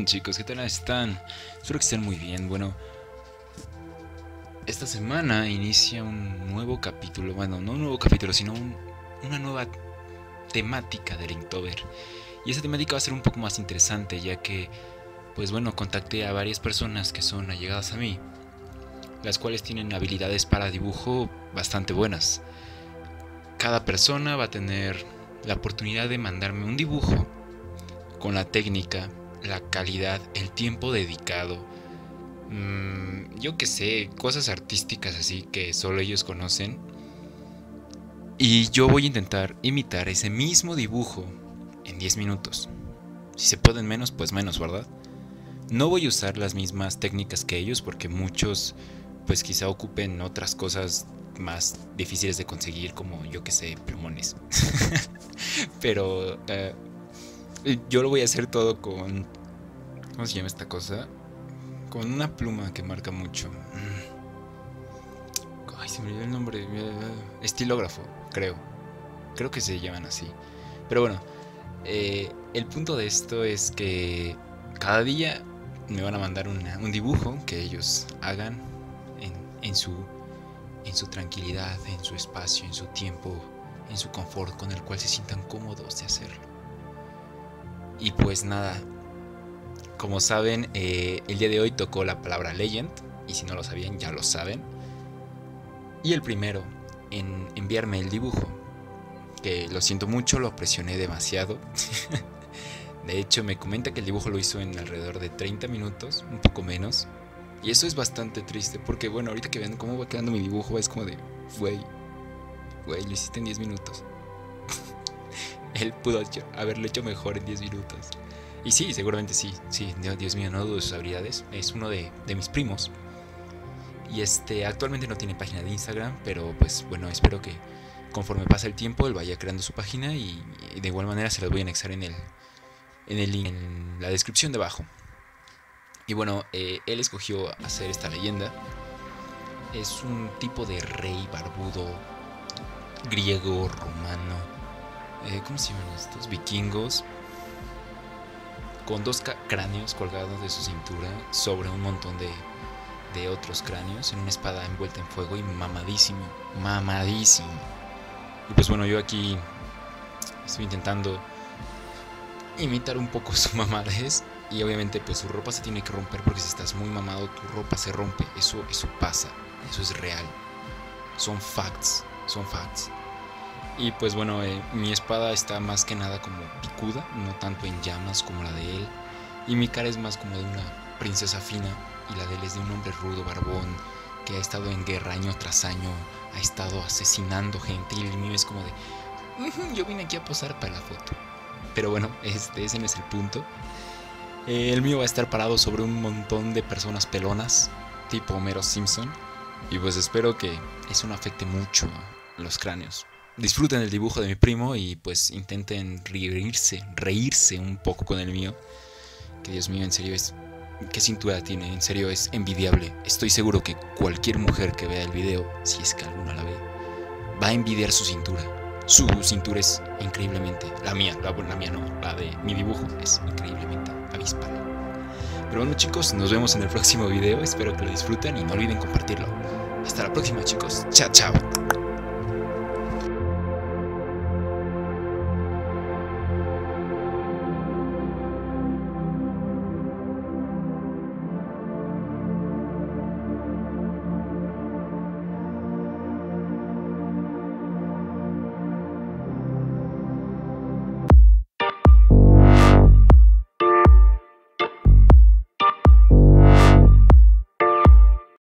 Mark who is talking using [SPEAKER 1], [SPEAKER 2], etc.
[SPEAKER 1] chicos? ¿Qué tal están? Espero que estén muy bien. Bueno, esta semana inicia un nuevo capítulo. Bueno, no un nuevo capítulo, sino una nueva temática de Linktober. Y esa temática va a ser un poco más interesante, ya que, pues bueno, contacté a varias personas que son allegadas a mí, las cuales tienen habilidades para dibujo bastante buenas. Cada persona va a tener la oportunidad de mandarme un dibujo con la técnica, la calidad, el tiempo dedicado, yo que sé, cosas artísticas así que solo ellos conocen. Y yo voy a intentar imitar ese mismo dibujo en 10 minutos. Si se pueden menos, pues menos, ¿verdad? No voy a usar las mismas técnicas que ellos porque muchos pues quizá ocupen otras cosas más difíciles de conseguir, como yo que sé, plumones. Pero yo lo voy a hacer todo con... ¿Cómo se llama esta cosa? Con una pluma que marca mucho. Ay, se me olvidó el nombre. Estilógrafo, creo. Creo que se llaman así. Pero bueno, el punto de esto es que cada día me van a mandar un dibujo que ellos hagan en su tranquilidad, en su espacio, en su tiempo, en su confort, con el cual se sientan cómodos de hacerlo. Y pues nada, como saben, el día de hoy tocó la palabra Legend, y si no lo sabían, ya lo saben. Y el primero en enviarme el dibujo, que lo siento mucho, lo presioné demasiado. De hecho, me comenta que el dibujo lo hizo en alrededor de 30 minutos, un poco menos. Y eso es bastante triste, porque bueno, ahorita que vean cómo va quedando mi dibujo, es como de, güey, lo hiciste en 10 minutos. Él pudo haberlo hecho mejor en 10 minutos. Y sí, seguramente sí, Dios mío, no dudo de sus habilidades. Es uno de mis primos. Y actualmente no tiene página de Instagram, pero pues bueno, espero que conforme pasa el tiempo él vaya creando su página y de igual manera se las voy a anexar en el link, en la descripción de abajo. Y bueno, él escogió hacer esta leyenda. Es un tipo de rey barbudo, griego, romano. ¿Cómo se llaman estos? Vikingos. Con dos cráneos colgados de su cintura sobre un montón de otros cráneos, en una espada envuelta en fuego y mamadísimo. Y pues bueno, yo aquí estoy intentando imitar un poco su mamadez. Y obviamente pues su ropa se tiene que romper, porque si estás muy mamado tu ropa se rompe. Eso pasa, eso es real. Son facts. Y pues bueno, mi espada está más que nada como picuda, no tanto en llamas como la de él. Y mi cara es más como de una princesa fina, y la de él es de un hombre rudo, barbón, que ha estado en guerra año tras año, ha estado asesinando gente. Y el mío es como de, yo vine aquí a posar para la foto. Pero bueno, ese no es el punto. El mío va a estar parado sobre un montón de personas pelonas, tipo Homero Simpson. Y pues espero que eso no afecte mucho a los cráneos. Disfruten el dibujo de mi primo y pues intenten reírse un poco con el mío. Que Dios mío, en serio ¿qué cintura tiene? En serio es envidiable. Estoy seguro que cualquier mujer que vea el video, si es que alguna la ve, va a envidiar su cintura. Su cintura es increíblemente... La mía no, la de mi dibujo es increíblemente avispal. Pero bueno chicos, nos vemos en el próximo video. Espero que lo disfruten y no olviden compartirlo. Hasta la próxima chicos. Chao.